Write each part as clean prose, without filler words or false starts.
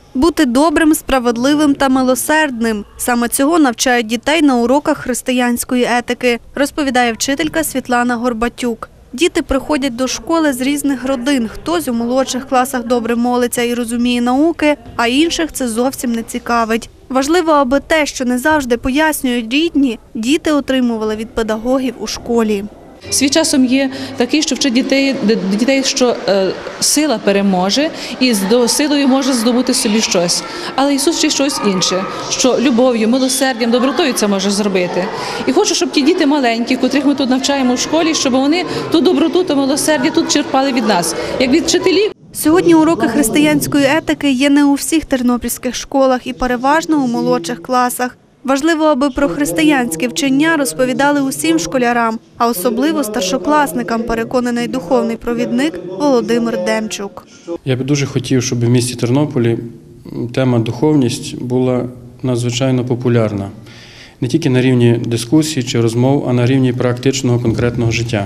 Бути добрим, справедливим та милосердним. Саме цього навчають дітей на уроках християнської етики, розповідає вчителька Світлана Горбатюк. Діти приходять до школи з різних родин. Хтось у молодших класах добре молиться і розуміє науки, а інших це зовсім не цікавить. Важливо, аби те, що не завжди пояснюють рідні, діти отримували від педагогів у школі. Світ часом є такий, що вчить дітей, що сила переможе і силою може здобути собі щось. Але Ісус вчить щось інше, що любов'ю, милосердям, добротою це може зробити. І хочу, щоб ті діти маленькі, котрих ми тут навчаємо в школі, щоб вони ту доброту, ту милосердя тут черпали від нас, як від вчителів. Сьогодні уроки християнської етики є не у всіх тернопільських школах і переважно у молодших класах. Важливо, аби про християнське вчення розповідали усім школярам, а особливо старшокласникам, переконаний духовний провідник Володимир Демчук. Я б дуже хотів, щоб в місті Тернополі тема «духовність» була надзвичайно популярна. Не тільки на рівні дискусій чи розмов, а на рівні практичного конкретного життя.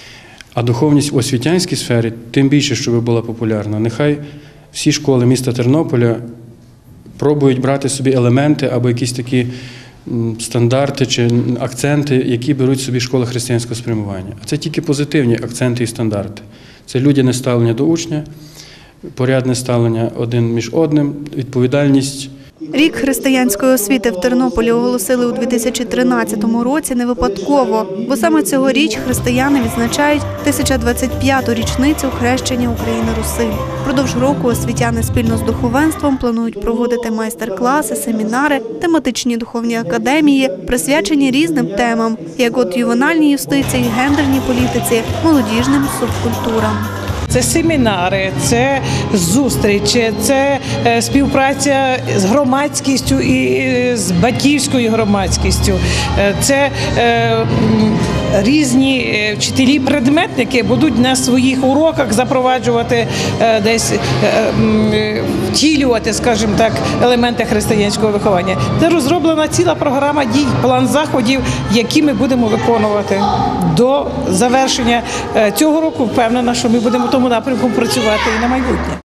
А духовність в освітянській сфері тим більше, щоб була популярна. Нехай всі школи міста Тернополя пробують брати собі елементи або якісь такі стандарти чи акценти, які беруть собі школи християнського спрямування. А це тільки позитивні акценти і стандарти. Це людяне ставлення до учня, порядне ставлення один між одним, відповідальність. Рік християнської освіти в Тернополі оголосили у 2013 році не випадково, бо саме цьогоріч християни відзначають 1025-ту річницю хрещення України-Руси. Впродовж року освітяни спільно з духовенством планують проводити майстер-класи, семінари, тематичні духовні академії, присвячені різним темам, як от ювенальній юстиції, гендерній політиці, молодіжним субкультурам. Це семінари, це зустрічі, це співпраця з громадськістю і з батьківською громадськістю, це різні вчителі-предметники будуть на своїх уроках запроваджувати, десь втілювати, скажімо так, елементи християнського виховання. Це розроблена ціла програма дій, план заходів, які ми будемо виконувати до завершення цього року. Впевнена, що ми будемо в тому напрямку працювати і на майбутнє.